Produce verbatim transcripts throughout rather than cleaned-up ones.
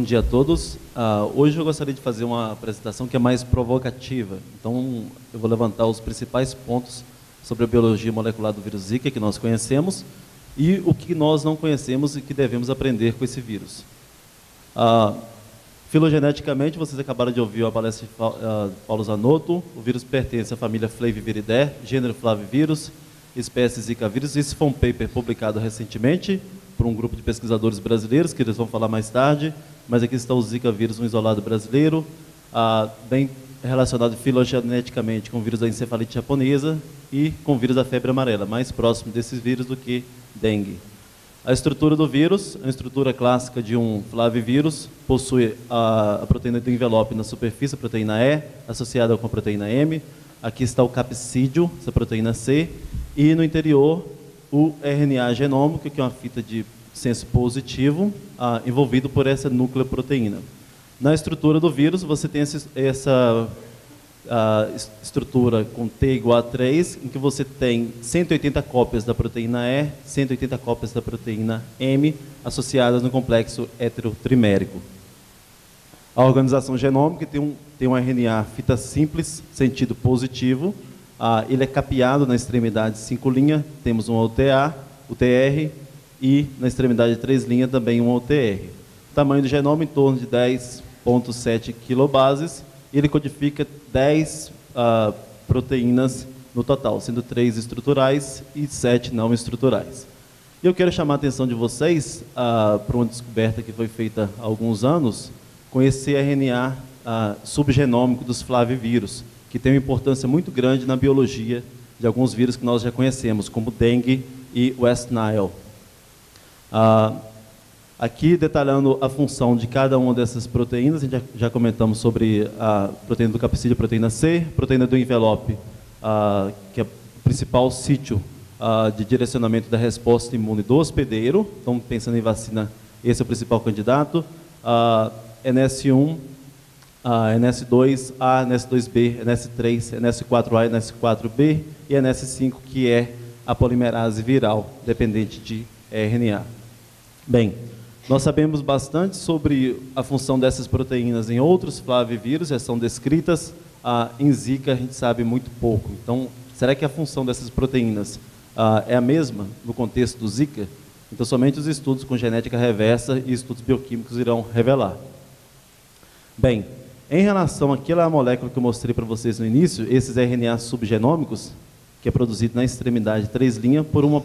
dia a todos. Uh, hoje eu gostaria de fazer uma apresentação que é mais provocativa. Então, eu vou levantar os principais pontos sobre a biologia molecular do vírus Zika que nós conhecemos e o que nós não conhecemos e que devemos aprender com esse vírus. Uh, filogeneticamente, vocês acabaram de ouvir a palestra de uh, Paulo Zanotto. O vírus pertence à família Flaviviridae, gênero Flavivírus, espécie Zika vírus. Esse foi um paper publicado recentemente por um grupo de pesquisadores brasileiros, que eles vão falar mais tarde, mas aqui está o Zika vírus, um isolado brasileiro, ah, bem relacionado filogeneticamente com o vírus da encefalite japonesa e com o vírus da febre amarela, mais próximo desses vírus do que dengue. A estrutura do vírus, a estrutura clássica de um flavivírus, possui a, a proteína do envelope na superfície, a proteína E, associada com a proteína M. Aqui está o capsídeo, essa proteína C, e no interior o R N A genômico, que é uma fita de senso positivo, ah, envolvido por essa nucleoproteína. Na estrutura do vírus, você tem essa, essa ah, estrutura com T igual a três, em que você tem cento e oitenta cópias da proteína E, cento e oitenta cópias da proteína M, associadas no complexo heterotrimérico. A organização genômica tem um, tem um R N A fita simples, sentido positivo. Ah, ele é capeado na extremidade cinco linha, temos um U T A, U T R, e na extremidade três linha também um U T R. O tamanho do genoma em torno de dez vírgula sete quilobases, e ele codifica dez ah, proteínas no total, sendo três estruturais e sete não estruturais. E eu quero chamar a atenção de vocês ah, para uma descoberta que foi feita há alguns anos, com esse R N A ah, subgenômico dos flavivírus, que tem uma importância muito grande na biologia de alguns vírus que nós já conhecemos, como dengue e West Nile. Ah, aqui, detalhando a função de cada uma dessas proteínas, a gente já, já comentamos sobre a proteína do capsídeo, a proteína C, proteína do envelope, ah, que é o principal sítio ah, de direcionamento da resposta imune do hospedeiro. Então, pensando em vacina, esse é o principal candidato. Ah, N S um, Uh, N S dois A, N S dois B, N S três, N S quatro A, N S quatro B e N S cinco, que é a polimerase viral, dependente de R N A. Bem, nós sabemos bastante sobre a função dessas proteínas em outros flavivírus, já são descritas. Uh, em Zika a gente sabe muito pouco. Então, será que a função dessas proteínas uh, é a mesma no contexto do Zika? Então, somente os estudos com genética reversa e estudos bioquímicos irão revelar. Bem, em relação àquela molécula que eu mostrei para vocês no início, esses R N A subgenômicos, que é produzido na extremidade três linha por uma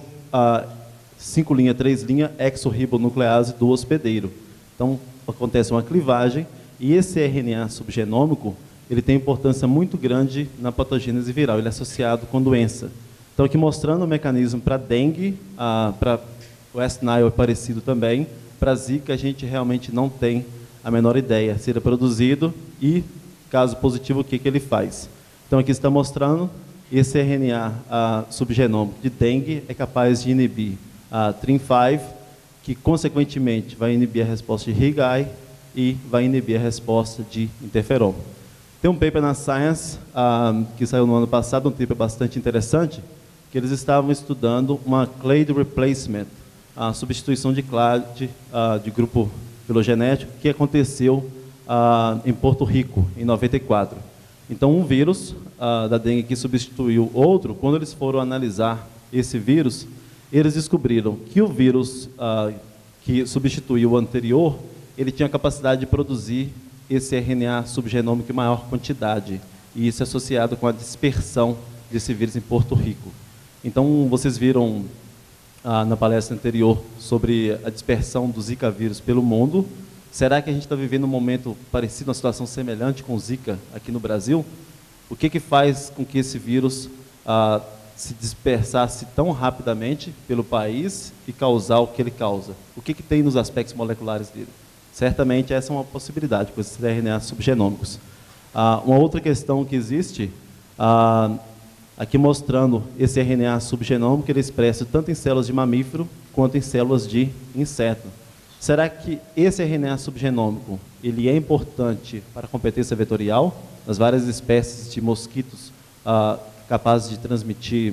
cinco linha, três linha exorribonuclease do hospedeiro. Então, acontece uma clivagem e esse R N A subgenômico, ele tem importância muito grande na patogênese viral, ele é associado com doença. Então, aqui mostrando o mecanismo para dengue, para West Nile é parecido também, para Zika a gente realmente não tem a menor ideia se ele é produzido e, caso positivo, o que, que ele faz. Então, aqui está mostrando esse R N A a, subgenômico de dengue é capaz de inibir a T R I M cinco, que, consequentemente, vai inibir a resposta de Higai e vai inibir a resposta de interferon. Tem um paper na Science, a, que saiu no ano passado, um paper bastante interessante, que eles estavam estudando uma clade replacement, a substituição de clade a, de grupo filogenético, que aconteceu ah, em Porto Rico, em noventa e quatro. Então, um vírus ah, da dengue que substituiu outro, quando eles foram analisar esse vírus, eles descobriram que o vírus ah, que substituiu o anterior, ele tinha a capacidade de produzir esse R N A subgenômico em maior quantidade, e isso é associado com a dispersão desse vírus em Porto Rico. Então, vocês viram Ah, na palestra anterior sobre a dispersão do Zika vírus pelo mundo. Será que a gente está vivendo um momento parecido, uma situação semelhante com o Zika aqui no Brasil? O que que faz com que esse vírus ah, se dispersasse tão rapidamente pelo país e causar o que ele causa? O que que tem nos aspectos moleculares dele? Certamente essa é uma possibilidade com esses R N A subgenômicos. Ah, uma outra questão que existe, ah, aqui mostrando esse R N A subgenômico, ele é expresso tanto em células de mamífero quanto em células de inseto. Será que esse R N A subgenômico ele é importante para a competência vetorial, nas várias espécies de mosquitos ah, capazes de transmitir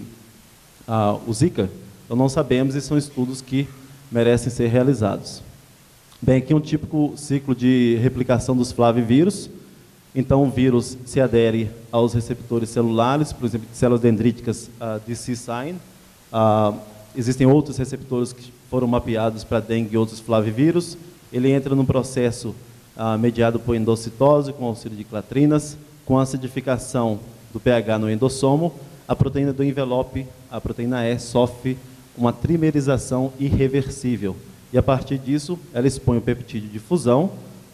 ah, o Zika? Então não sabemos e são estudos que merecem ser realizados. Bem, aqui é um típico ciclo de replicação dos flavivírus. Então, o vírus se adere aos receptores celulares, por exemplo, de células dendríticas uh, de C-sign. Uh, existem outros receptores que foram mapeados para dengue e outros flavivírus. Ele entra num processo uh, mediado por endocitose, com auxílio de clatrinas, com acidificação do pH no endossomo. A proteína do envelope, a proteína E, sofre uma trimerização irreversível. E a partir disso, ela expõe o peptídeo de fusão,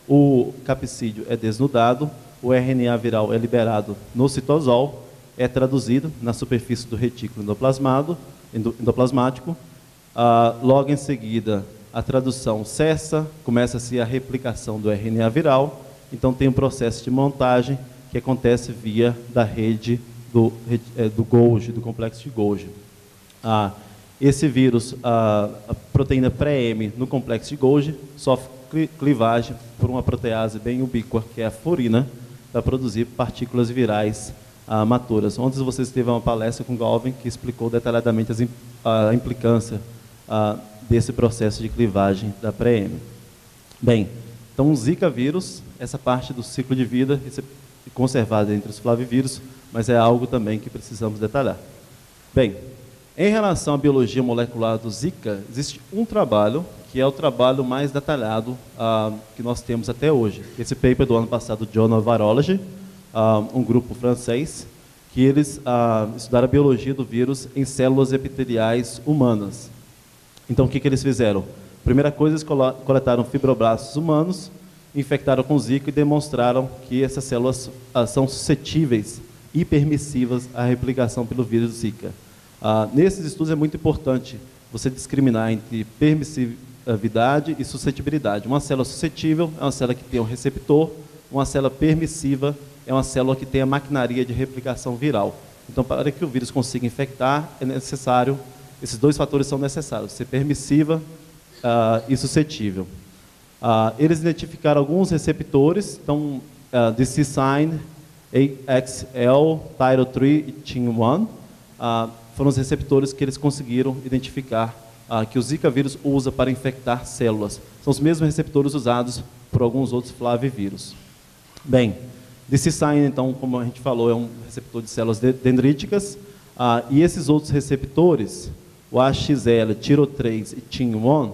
o capsídeo é desnudado, o R N A viral é liberado no citosol, é traduzido na superfície do retículo endoplasmado, endoplasmático. Ah, logo em seguida, a tradução cessa, começa-se a replicação do R N A viral, então tem um processo de montagem que acontece via da rede do, do Golgi, do complexo de Golgi. Ah, esse vírus, a, a proteína pré-M no complexo de Golgi, sofre clivagem por uma protease bem ubíqua, que é a furina, para produzir partículas virais ah, maturas. Ontem vocês teve uma palestra com o Galvin que explicou detalhadamente as, a implicância ah, desse processo de clivagem da pré-M. Bem, então o Zika vírus, essa parte do ciclo de vida, isso é conservado entre os flavivírus, mas é algo também que precisamos detalhar. Bem, em relação à biologia molecular do Zika, existe um trabalho que é o trabalho mais detalhado ah, que nós temos até hoje. Esse paper do ano passado, Journal of Virology, ah, um grupo francês, que eles ah, estudaram a biologia do vírus em células epiteliais humanas. Então, o que, que eles fizeram? Primeira coisa, eles coletaram fibroblastos humanos, infectaram com Zika e demonstraram que essas células ah, são suscetíveis e permissivas à replicação pelo vírus Zika. Ah, nesses estudos é muito importante você discriminar entre permissividade e suscetibilidade. Uma célula suscetível é uma célula que tem um receptor, uma célula permissiva é uma célula que tem a maquinaria de replicação viral. Então, para que o vírus consiga infectar, é necessário, esses dois fatores são necessários, ser permissiva ah, e suscetível. Ah, eles identificaram alguns receptores, então, ah, de C-sign, A X L, Tyro três e T I M um, ah, foram os receptores que eles conseguiram identificar ah, que o Zika vírus usa para infectar células. São os mesmos receptores usados por alguns outros flavivírus. Bem, D C-sign, então, como a gente falou, é um receptor de células dendríticas, ah, e esses outros receptores, o A X L, Tyro três e T I M um,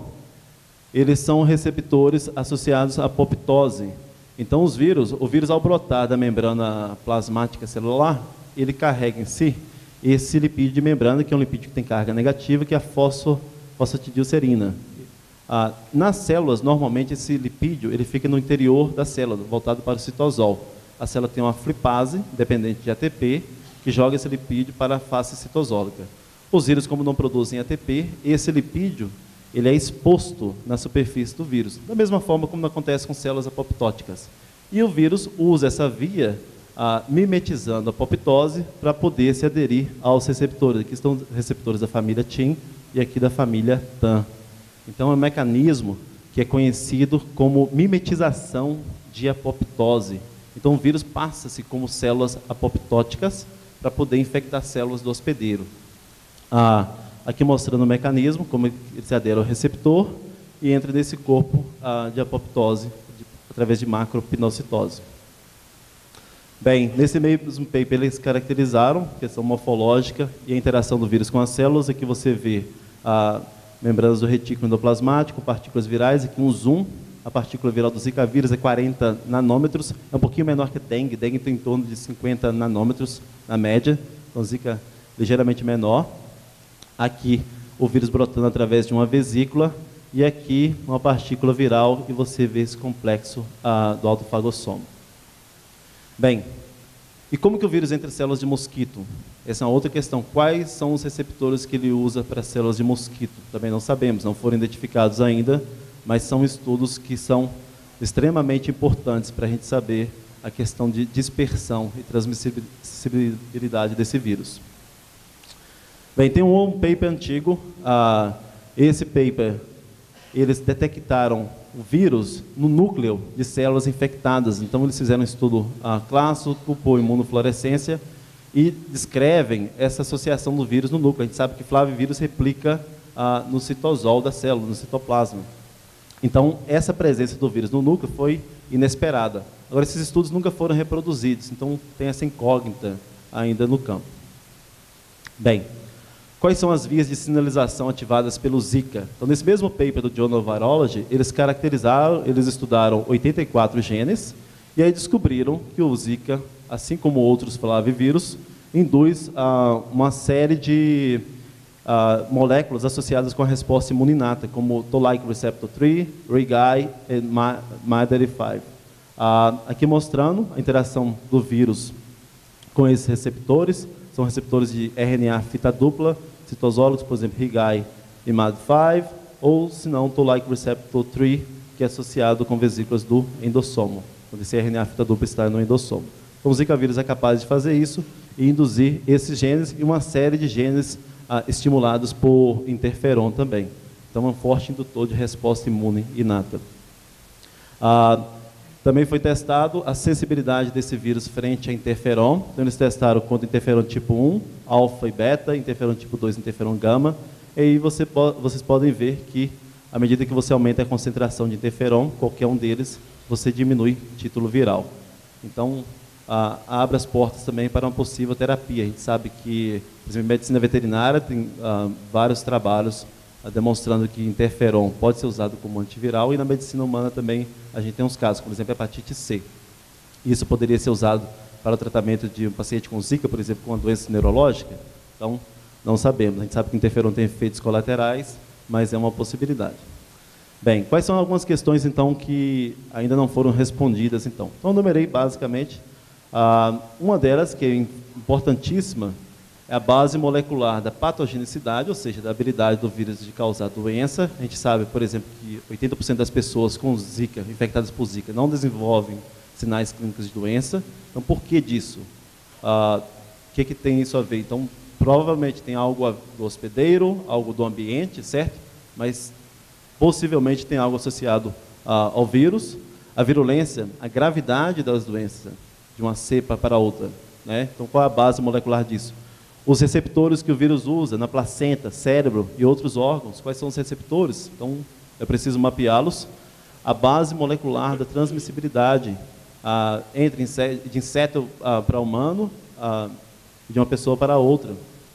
eles são receptores associados à apoptose. Então, os vírus, o vírus ao brotar da membrana plasmática celular, ele carrega em si esse lipídio de membrana, que é um lipídio que tem carga negativa, que é a fosfo, fosfatidilcerina. Ah, nas células, normalmente, esse lipídio ele fica no interior da célula, voltado para o citosol. A célula tem uma flipase, dependente de A T P, que joga esse lipídio para a face citosólica. Os vírus, como não produzem A T P, esse lipídio ele é exposto na superfície do vírus, da mesma forma como acontece com células apoptóticas. E o vírus usa essa via, ah, mimetizando a apoptose, para poder se aderir aos receptores. Aqui estão os receptores da família T I M e aqui da família T A M. Então, é um mecanismo que é conhecido como mimetização de apoptose. Então, o vírus passa-se como células apoptóticas para poder infectar células do hospedeiro. Ah, aqui mostrando o mecanismo, como ele se adere ao receptor e entra nesse corpo ah, de apoptose de, através de macropinocitose. Bem, nesse mesmo paper eles caracterizaram a questão morfológica e a interação do vírus com as células. Aqui você vê a membranas do retículo endoplasmático, partículas virais, aqui um zoom. A partícula viral do Zika vírus é quarenta nanômetros, é um pouquinho menor que a dengue. Dengue tem em torno de cinquenta nanômetros na média, então Zika ligeiramente menor. Aqui o vírus brotando através de uma vesícula e aqui uma partícula viral e você vê esse complexo ah, do autofagossomo. Bem, e como que o vírus entra em células de mosquito? Essa é uma outra questão. Quais são os receptores que ele usa para células de mosquito? Também não sabemos, não foram identificados ainda, mas são estudos que são extremamente importantes para a gente saber a questão de dispersão e transmissibilidade desse vírus. Bem, tem um paper antigo, ah, esse paper, eles detectaram o vírus no núcleo de células infectadas, então eles fizeram um estudo ah, clássico por imunofluorescência e descrevem essa associação do vírus no núcleo. A gente sabe que flavivírus replica ah, no citosol da célula, no citoplasma. Então, essa presença do vírus no núcleo foi inesperada. Agora, esses estudos nunca foram reproduzidos, então tem essa incógnita ainda no campo. Bem, quais são as vias de sinalização ativadas pelo Zika? Então, nesse mesmo paper do Journal of Virology, eles caracterizaram, eles estudaram oitenta e quatro genes, e aí descobriram que o Zika, assim como outros flavivírus, induz ah, uma série de ah, moléculas associadas com a resposta imune inata, como Toll-like receptor três, RIG-I e M A D R cinco. Ah, aqui mostrando a interação do vírus com esses receptores, são receptores de R N A fita dupla, citosólogos, por exemplo, RIG-I e M A D R cinco, ou, se não, Toll-like receptor três, que é associado com vesículas do endossomo, quando esse R N A fita dupla está no endossomo. Então, o Zika vírus é capaz de fazer isso e induzir esses genes e uma série de genes ah, estimulados por interferon também. Então, é um forte indutor de resposta imune inata. Ah, também foi testado a sensibilidade desse vírus frente a interferon. Então, eles testaram contra interferon tipo um, alfa e beta, interferon tipo dois, interferon gama. E aí você po vocês podem ver que, à medida que você aumenta a concentração de interferon, qualquer um deles, você diminui título viral. Então, ah, abre as portas também para uma possível terapia. A gente sabe que, por exemplo, em medicina veterinária, tem ah, vários trabalhos demonstrando que interferon pode ser usado como antiviral, e na medicina humana também a gente tem uns casos, por exemplo, hepatite C. Isso poderia ser usado para o tratamento de um paciente com Zika, por exemplo, com uma doença neurológica? Então, não sabemos. A gente sabe que interferon tem efeitos colaterais, mas é uma possibilidade. Bem, quais são algumas questões, então, que ainda não foram respondidas, então? Então, eu numerei, basicamente, ah, uma delas, que é importantíssima, é a base molecular da patogenicidade, ou seja, da habilidade do vírus de causar doença. A gente sabe, por exemplo, que oitenta por cento das pessoas com Zika, infectadas por Zika, não desenvolvem sinais clínicos de doença. Então, por que disso? Ah, o que, que tem isso a ver? Então, provavelmente tem algo do hospedeiro, algo do ambiente, certo? Mas, possivelmente, tem algo associado ah, ao vírus. A virulência, a gravidade das doenças, de uma cepa para outra, né? Então, qual é a base molecular disso? Os receptores que o vírus usa na placenta, cérebro e outros órgãos, quais são os receptores? Então, eu preciso mapeá-los. A base molecular da transmissibilidade ah, entre inseto, de inseto ah, para humano, ah, de uma pessoa para outra.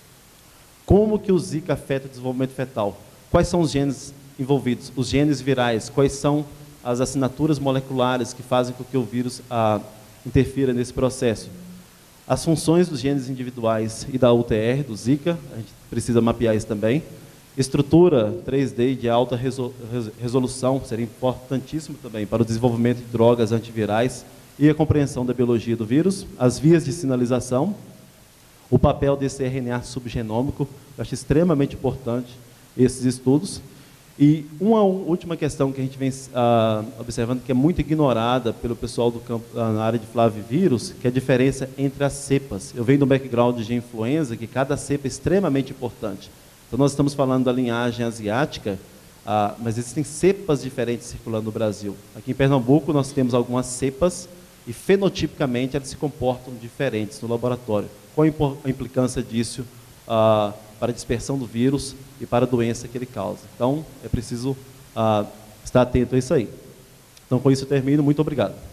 Como que o Zika afeta o desenvolvimento fetal? Quais são os genes envolvidos? Os genes virais, quais são as assinaturas moleculares que fazem com que o vírus ah, interfira nesse processo? As funções dos genes individuais e da U T R, do Zika, a gente precisa mapear isso também. Estrutura três D de alta resolução, seria importantíssimo também para o desenvolvimento de drogas antivirais e a compreensão da biologia do vírus. As vias de sinalização, o papel desse R N A subgenômico, eu acho extremamente importante esses estudos. E uma última questão que a gente vem ah, observando, que é muito ignorada pelo pessoal do campo, ah, na área de flavivírus, que é a diferença entre as cepas. Eu venho do background de influenza, que cada cepa é extremamente importante. Então, nós estamos falando da linhagem asiática, ah, mas existem cepas diferentes circulando no Brasil. Aqui em Pernambuco, nós temos algumas cepas e, fenotipicamente, elas se comportam diferentes no laboratório. Qual a implicância disso ah, para a dispersão do vírus e para a doença que ele causa? Então, é preciso ah, estar atento a isso aí. Então, com isso eu termino. Muito obrigado.